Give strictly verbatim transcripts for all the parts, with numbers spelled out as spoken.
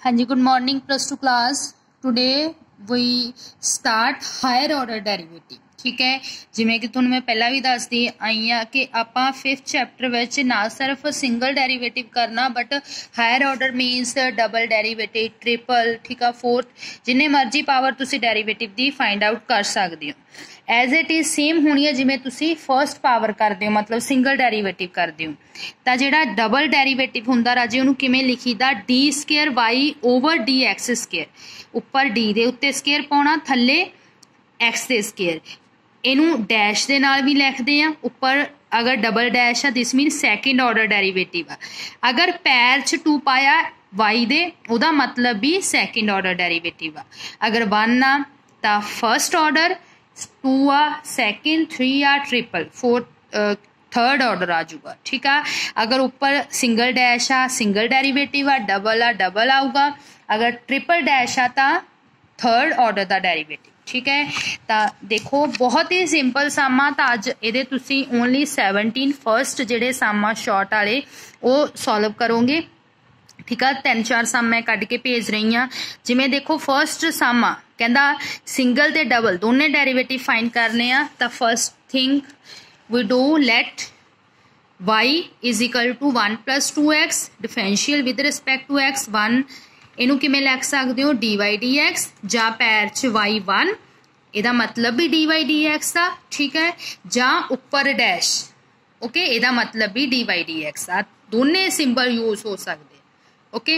हाँ जी, good morning plus two class. Today we start higher order derivative. ठीक है, जिमें कि तुहानूं मैं पहला भी दसदी आई हाँ कि आपां फिफ्थ चैप्टर विच ना सिर्फ सिंगल डेरिवेटिव करना but higher order means double derivative, triple, ठीक है, फोर्थ, जिन्ने मर्जी पावर तुसी डेरिवेटिव दी फाइंड आउट कर सकते हो। एज इट इज़ सेम होनी है जिमें तुसी फर्स्ट पावर करते हो, मतलब सिंगल डेरिवेटिव करते हो। तो जिहड़ा डबल डेरिवेटिव हुंदा राजे उहनूं किवें लिखीदा, d square y over d x square. उपर डी दे उत्ते स्केयर पाउणा, थल्ले एक्स दे स्केयर। इनू डैश दे नाल भी लिखते हैं। उपर अगर डबल डैश है this mean second order derivative आ। अगर पैर च टू पाया वाई दे उहदा मतलब भी सैकेंड ऑर्डर डेरिवेटिव आ। अगर वन आ तो फर्स्ट ऑर्डर, टू आ सैकेंड, थ्री आ ट्रिपल, फोर्थ थर्ड ऑर्डर आ जाऊगा। ठीक है, अगर ऊपर सिंगल डैश आ सिंगल डेरिवेटिव आ, डबल आ डबल आऊगा। अगर ट्रिपल डैश आ तो थर्ड ऑर्डर का डेरिवेटिव। ठीक है, तो देखो बहुत ही सिंपल सम आ। तो अज ये तुसी ओनली सैवनटीन फर्स्ट जेडे सम आ शॉर्ट वाले वो सॉल्व करोगे। ठीक है, तीन चार सम मैं कढ़ के भेज रही हाँ। जिमें देखो फर्स्ट सम आ कहता सिंगल ते डबल दोने डेरिवेटिव फाइंड करने आ। तो first thing we do, let y is equal to one plus two x, differential with respect to x one. इनू किमें लिख सकते हो, डी वाई डी एक्स, जा पैर च वाई वन, यदा मतलब भी डी वाई डी एक्स आ। ठीक है, जा उपर डैश, ओके, यदा मतलब भी डी वाई डी एक्स आ। दोने सिंबल यूज हो सकते। ओके,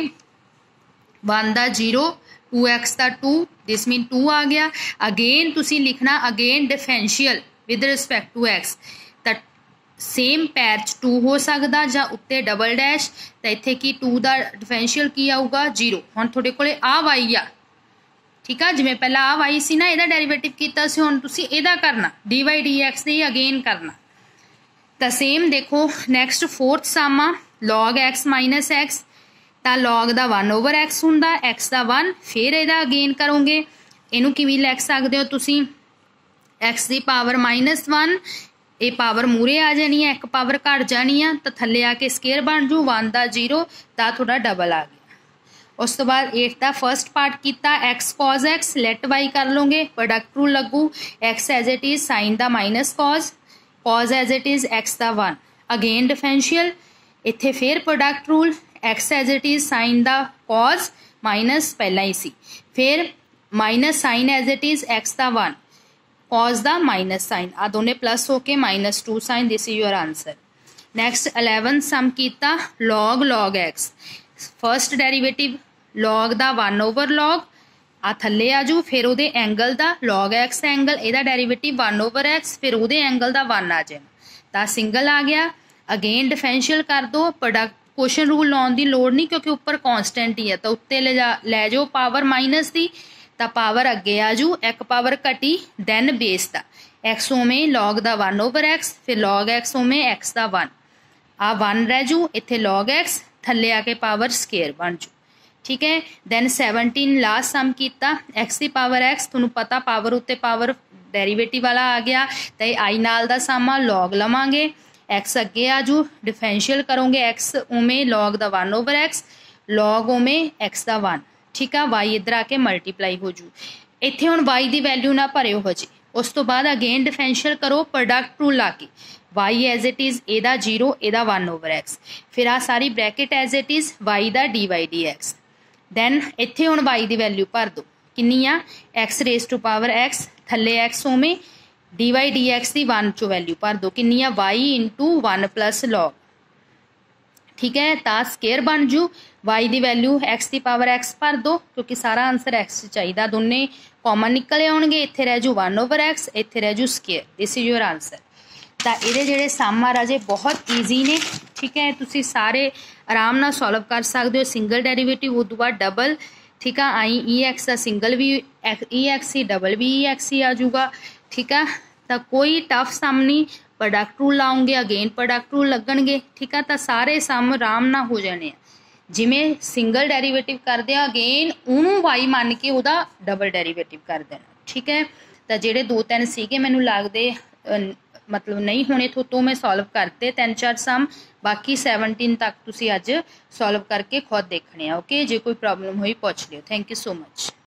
वन का जीरो, टू एक्स का टू, दिस मीन टू आ गया। अगेन तुसी लिखना again differential with respect to x, तो सेम पैर च टू हो सकता जा उत्ते डबल डैश। तो इत्थे की टू का डिफरेंशियल की आऊगा जीरो। हुण तुहाडे कोले आ वाई आ, ठीक है, जिवें पहला आ वाई सी ना इहदा डेरिवेटिव कीता सी, हुण तुसी इहदा करना डी वाई डी एक्स दी अगेन करना। तो सेम देखो नैक्सट फोर्थ सम आ, लॉग एक्स माइनस एक्स। तो लॉग का वन ओवर एक्स हुंदा, एक्स का वन, फिर इहदा अगेन करोगे। इनू किवें लिख सकते हो तुसी, एक्स की पावर माइनस वन, ये पावर मूरे आ जानी है, एक पावर घट जानी है, तो थले आके स्केयर बन जू, वन का जीरो, तो थोड़ा डबल आ गया। उस तो बाद एट का फर्स्ट पार्ट किया, x cos x, let y कर लोगे, प्रोडक्ट रूल लगू, x as it is sine का minus cos, cos as it is x का वन, अगेन डिफरेंशियल, इत्थे फिर product rule, x as it is sine का cos minus पहला ही सी, फिर minus sine as it is x का one, cos the minus sine, आ दोने प्लस होके minus two sine, this is your answer. Next eleven sum किया, log log x, first derivative log दा वन ओवर लॉग, आ थले आजू, फिर उहदे एंगल दा लॉग एक्स एंगल, इहदा डेरिवेटिव वन ओवर एक्स, फिर उहदे एंगल दा वन आ जाए, तो सिंगल आ गया। अगेन डिफरेंशियल कर दो, प्रोडक्ट क्वेश्चन रूल लाने की लोड़ नहीं क्योंकि उपर कॉन्सटेंट ही है, तो उत्ते ले जा लै जाओ पावर माइनस की, तो पावर अगे आजू, एक पावर घटी, दैन बेस का एक्स ओमें लॉग दा वन ओवर एक्स, फिर लॉग एक्स ओमें एक्स का वन, आ वन रह जू, इत्थे लॉग एक्स, थले आके पावर स्केयर बन जू। ठीक है, दैन सैवनटीन लास्ट सम किया, एक्स की पावर एक्स, तुहानूं पता पावर उत्ते पावर डेरिवेटिव वाला आ गया, तो आई नाल दा सम आ, लॉग लवांगे, एक्स अगे आजू, डिफरेंशियल करोगे, एक्स ओमें लॉग दा वन ओवर एक्स, लॉग ओमें एक्स का वन। ठीक है, वाई इधर आके मल्टीप्लाई हो जू, इत्थे हुण वाई की वैल्यू ना भरियो हजे। उस तो बाद अगेन डिफरेंशियल करो, प्रोडक्ट रूल ला के, वाई एज इट इज़ एदा जीरो, एदा वन ओवर एक्स, फिर आ सारी bracket as it is y दा d y d x. Then इत्थे हुण वाई की वैल्यू भर दो, किन्नी आ, x raise to power x, थले एक्स ओमें डी वाई डी एक्स की वन चो वैल्यू भर दो, किन्नी आ, y into one plus log. ठीक है, ता स्केयर बन जू, वाई की वैल्यू एक्स की पावर एक्स भर दो क्योंकि सारा आंसर एक्स चाहिए, दोने कॉमन निकल आउणगे, इत्थे रह जू वन ओवर एक्स, इत्थे रह जू square, this is your answer. तो ये जेडे सम आ राजे बहुत ईजी ने। ठीक है, तुसी सारे आराम नाल सॉल्व कर सकते हो, सिंगल डेरिवेटिव उस तो बाद डबल। ठीक है, आई ई एक्स का सिंगल भी ई एक्स ही, डबल भी ई एक्स ही आ जाऊगा। ठीक है, तो कोई टफ सम नहीं, प्रोडक्ट रूल लाओगे अगेन प्रोडक्ट रूल लगणगे। ठीक है, तो सारे सम आराम नाल हो जाने। जिमें सिंगल डेरिवेटिव करते हैं अगेन उन्होंने वाई मान के वह डबल डेरिवेटिव कर देना। ठीक है, तो जेडे दो तीन सीगे मैनू लगते मतलब नहीं होने थो तो मैं सॉल्व करते तीन चार सम, बाकी सैवनटीन तक तुसी अज सॉल्व करके खुद देखने। ओके, जे कोई प्रॉब्लम हुई पूछ लियो। Thank you so much.